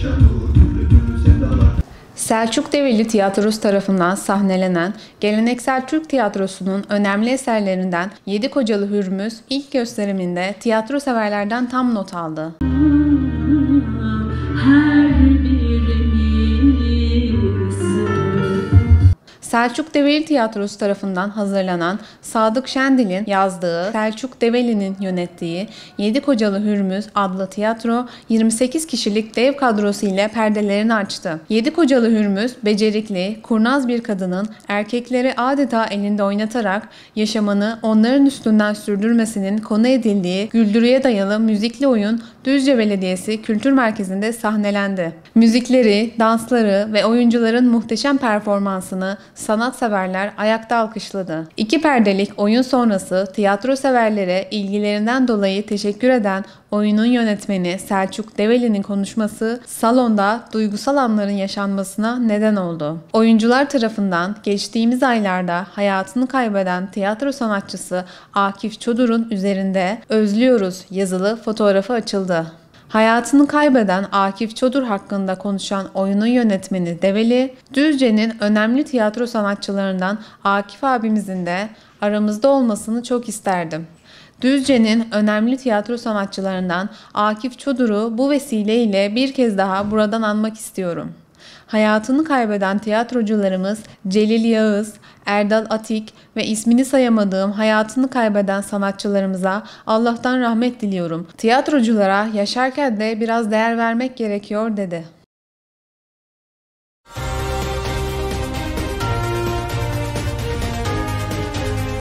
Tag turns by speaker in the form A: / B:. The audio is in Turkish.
A: Selçuk Develi Tiyatrosu tarafından sahnelenen geleneksel Türk tiyatrosunun önemli eserlerinden Yedikocalı Hürmüz ilk gösteriminde tiyatro severlerden tam not aldı. Selçuk Develi Tiyatrosu tarafından hazırlanan Sadık Şendil'in yazdığı, Selçuk Develi'nin yönettiği Yedikocalı Hürmüz adlı tiyatro 28 kişilik dev kadrosu ile perdelerini açtı. Yedikocalı Hürmüz, becerikli, kurnaz bir kadının erkekleri adeta elinde oynatarak yaşamını onların üstünden sürdürmesinin konu edildiği güldürüye dayalı müzikli oyun Düzce Belediyesi Kültür Merkezi'nde sahnelendi. Müzikleri, dansları ve oyuncuların muhteşem performansını sanatseverler ayakta alkışladı. İki perdelik oyun sonrası tiyatro severlere ilgilerinden dolayı teşekkür eden oyunun yönetmeni Selçuk Develi'nin konuşması salonda duygusal anların yaşanmasına neden oldu. Oyuncular tarafından geçtiğimiz aylarda hayatını kaybeden tiyatro sanatçısı Akif Çodur'un üzerinde "Özlüyoruz" yazılı fotoğrafı açıldı. Hayatını kaybeden Akif Çodur hakkında konuşan oyunun yönetmeni Develi, "Düzce'nin önemli tiyatro sanatçılarından Akif abimizin de aramızda olmasını çok isterdim. Düzce'nin önemli tiyatro sanatçılarından Akif Çodur'u bu vesileyle bir kez daha buradan anmak istiyorum. Hayatını kaybeden tiyatrocularımız Celil Yağız, Erdal Atik ve ismini sayamadığım hayatını kaybeden sanatçılarımıza Allah'tan rahmet diliyorum. Tiyatroculara yaşarken de biraz değer vermek gerekiyor" dedi.